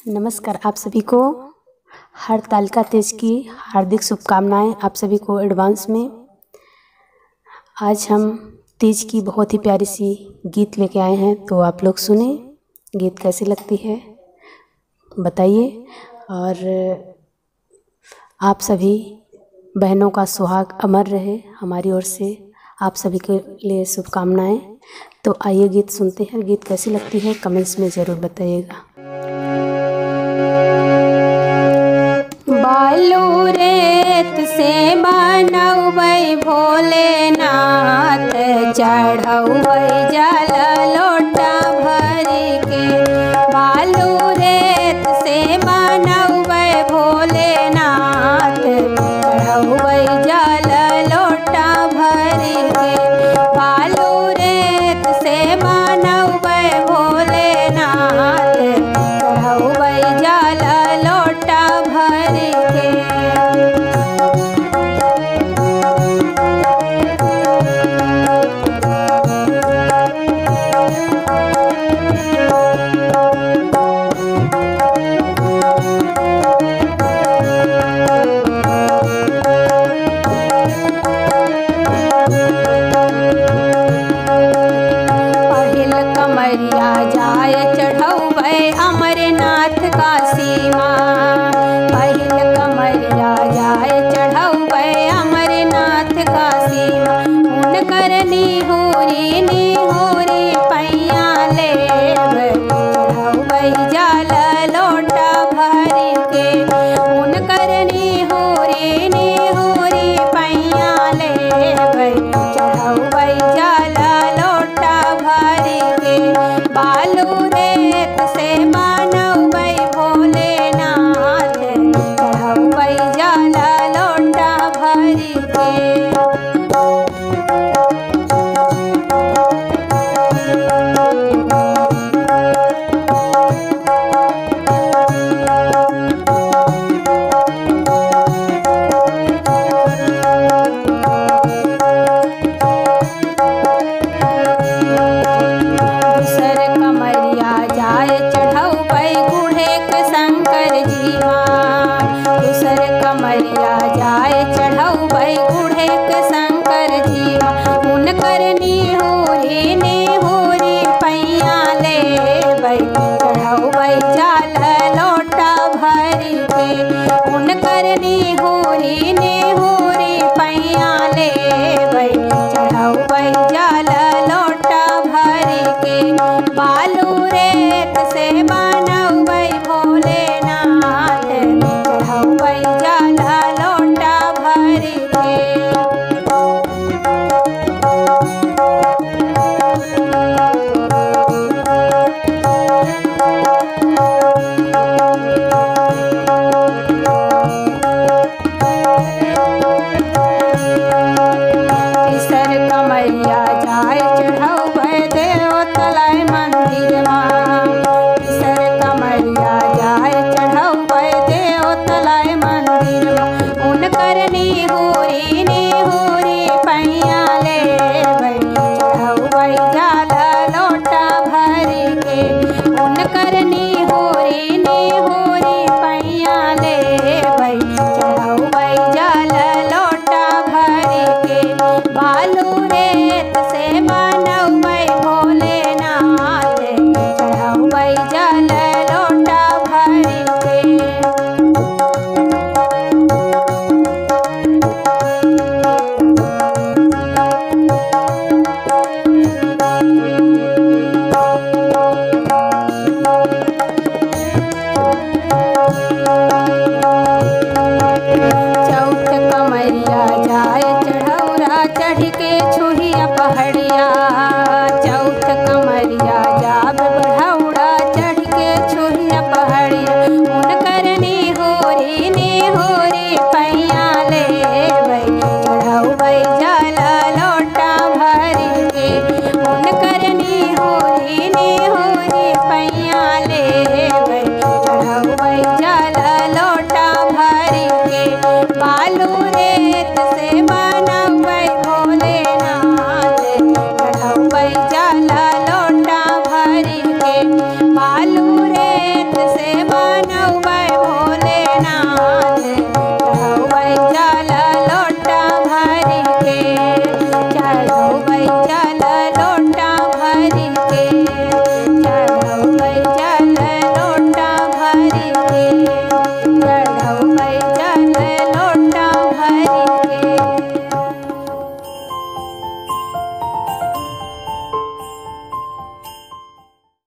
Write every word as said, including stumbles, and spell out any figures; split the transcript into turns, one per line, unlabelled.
नमस्कार आप सभी को हरतालिका तीज की हार्दिक शुभकामनाएं। आप सभी को एडवांस में। आज हम तीज की बहुत ही प्यारी सी गीत लेके आए हैं, तो आप लोग सुने। गीत कैसी लगती है बताइए। और आप सभी बहनों का सुहाग अमर रहे, हमारी ओर से आप सभी के लिए शुभकामनाएं। तो आइए गीत सुनते हैं। गीत कैसी लगती है कमेंट्स में ज़रूर बताइएगा। बालू रेत से बनौबै भोलेनाथ, चढ़ौबै जल लोटा भर के। बालू रेत से बनौबै भोलेनाथ, चढ़ौबै जल लोटा भर के। बालू रेत से बनौबै भोलेनाथ, चढ़ौबै जल लोटा भर के। कमरिया जाय चढ़ौबै अमरनाथ काशी माँ,